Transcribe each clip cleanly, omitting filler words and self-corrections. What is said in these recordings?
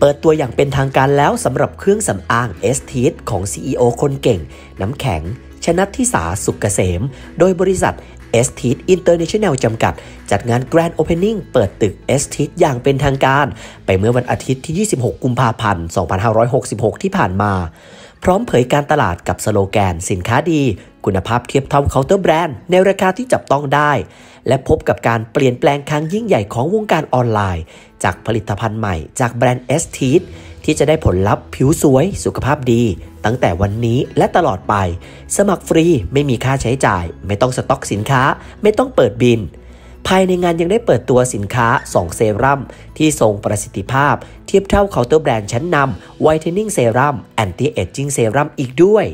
ปิดตัวอย่างเป็นทางการแล้วสำหรับเครื่องสำอาง Estheet ของ CEO คนเก่งน้ำแข็งชนัทธิสาสุกเกษมโดยบริษัท Estheet International จำกัดจัดงาน Grand Opening เปิดตึก Estheet อย่างเป็นทางการไปเมื่อวันอาทิตย์ที่ 26 กุมภาพันธ์ 2566 ที่ผ่านมาพร้อมเผยการตลาดกับสโลแกนสินค้าดีคุณภาพเทียบเท่าเคาน์เตอร์แบรนด์ในราคาที่จับต้องได้และพบกับการเปลี่ยนแปลงครั้งยิ่งใหญ่ของวงการออนไลน์จากผลิตภัณฑ์ใหม่จากแบรนด์ Estheet ที่จะได้ผลลัพธ์ผิวสวยสุขภาพดีตั้งแต่วันนี้และตลอดไปสมัครฟรีไม่มีค่าใช้จ่ายไม่ต้องสต็อกสินค้าไม่ต้องเปิดบินภายในงานยังได้เปิดตัวสินค้า2เซรั่มที่ทรงประสิทธิภาพเทียบเท่าเคาน์เตอร์แบรนด์ชั้นนำ Whitening Serum Anti Aging Serum อีกด้วย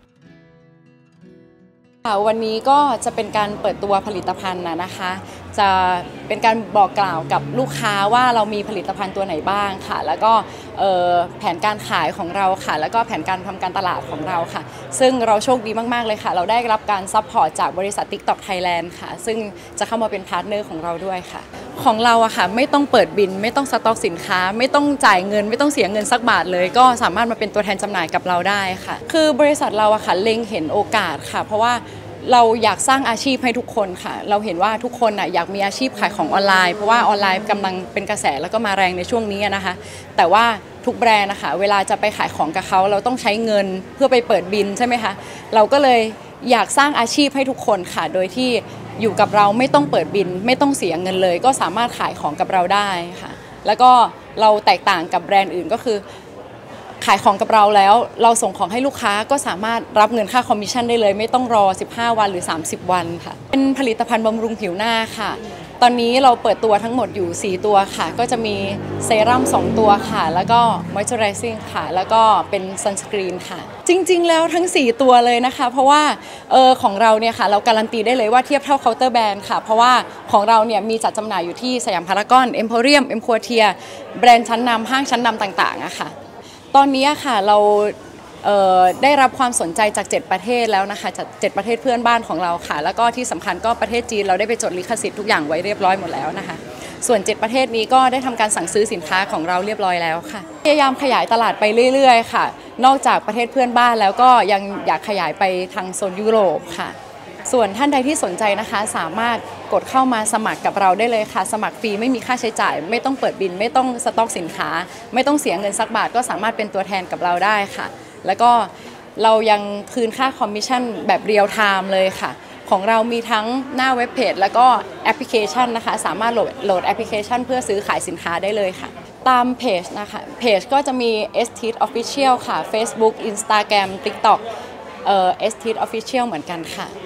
วันนี้ก็จะเป็นการเปิดตัวผลิตภัณฑ์นะคะจะเป็นการบอกกล่าวกับลูกค้าว่าเรามีผลิตภัณฑ์ตัวไหนบ้างค่ะแล้วก็แผนการขายของเราค่ะแล้วก็แผนการทำการตลาดของเราค่ะซึ่งเราโชคดีมากๆเลยค่ะเราได้รับการซัพพอร์ตจากบริษัท TikTok Thailand ค่ะซึ่งจะเข้ามาเป็นพาร์ทเนอร์ของเราด้วยค่ะของเราอะค่ะไม่ต้องเปิดบินไม่ต้องสต็อกสินค้าไม่ต้องจ่ายเงินไม่ต้องเสียเงินสักบาทเลยก็สามารถมาเป็นตัวแทนจำหน่ายกับเราได้ค่ะคือบริษัทเราอะค่ะเล็งเห็นโอกาสค่ะเพราะว่าเราอยากสร้างอาชีพให้ทุกคนค่ะเราเห็นว่าทุกคนอยากมีอาชีพขายของออนไลน์เพราะว่าออนไลน์กำลังเป็นกระแสแล้วก็มาแรงในช่วงนี้นะคะแต่ว่าทุกแบรนด์นะคะเวลาจะไปขายของกับเขาเราต้องใช้เงินเพื่อไปเปิดบินใช่ไหมคะเราก็เลยอยากสร้างอาชีพให้ทุกคนค่ะโดยที่อยู่กับเราไม่ต้องเปิดบินไม่ต้องเสียเงินเลยก็สามารถขายของกับเราได้ค่ะแล้วก็เราแตกต่างกับแบรนด์อื่นก็คือขายของกับเราแล้วเราส่งของให้ลูกค้าก็สามารถรับเงินค่าคอมมิชชั่นได้เลยไม่ต้องรอ15วันหรือ30วันค่ะเป็นผลิตภัณฑ์บำรุงผิวหน้าค่ะตอนนี้เราเปิดตัวทั้งหมดอยู่4ตัวค่ะก็จะมีเซรั่ม2ตัวค่ะแล้วก็มอยเจอไรซิ่งค่ะแล้วก็เป็นซันสกรีนค่ะจริงๆแล้วทั้ง4ตัวเลยนะคะเพราะว่าของเราเนี่ยค่ะเราการันตีได้เลยว่าเทียบเท่าเคาน์เตอร์แบรนด์ค่ะเพราะว่าของเราเนี่ยมีจัดจำหน่ายอยู่ที่สยามพารากอนเอ็มโพเรียมเอ็มควอเทียแบรนด์ชั้นนำห้างชั้นนำต่างๆอะค่ะตอนนี้ค่ะเราได้รับความสนใจจาก7ประเทศแล้วนะคะจาก7ประเทศเพื่อนบ้านของเราค่ะแล้วก็ที่สำคัญก็ประเทศจีนเราได้ไปจดลิขสิทธิ์ทุกอย่างไว้เรียบร้อยหมดแล้วนะคะส่วน7ประเทศนี้ก็ได้ทำการสั่งซื้อสินค้าของเราเรียบร้อยแล้วค่ะพยายามขยายตลาดไปเรื่อยๆค่ะนอกจากประเทศเพื่อนบ้านแล้วก็ยังอยากขยายไปทางโซนยุโรปค่ะส่วนท่านใดที่สนใจนะคะสามารถกดเข้ามาสมัครกับเราได้เลยค่ะสมัครฟรีไม่มีค่าใช้จ่ายไม่ต้องเปิดบินไม่ต้องสต็อกสินค้าไม่ต้องเสียเงินสักบาทก็สามารถเป็นตัวแทนกับเราได้ค่ะแล้วก็เรายังคืนค่าคอมมิชชั่นแบบเรียลไทม์เลยค่ะของเรามีทั้งหน้าเว็บเพจแล้วก็แอปพลิเคชันนะคะสามารถโหลดแอปพลิเคชันเพื่อซื้อขายสินค้าได้เลยค่ะตามเพจนะคะเพจก็จะมี Estheet Official ค่ะ Facebook Instagram TikTok Estheet Official เหมือนกันค่ะ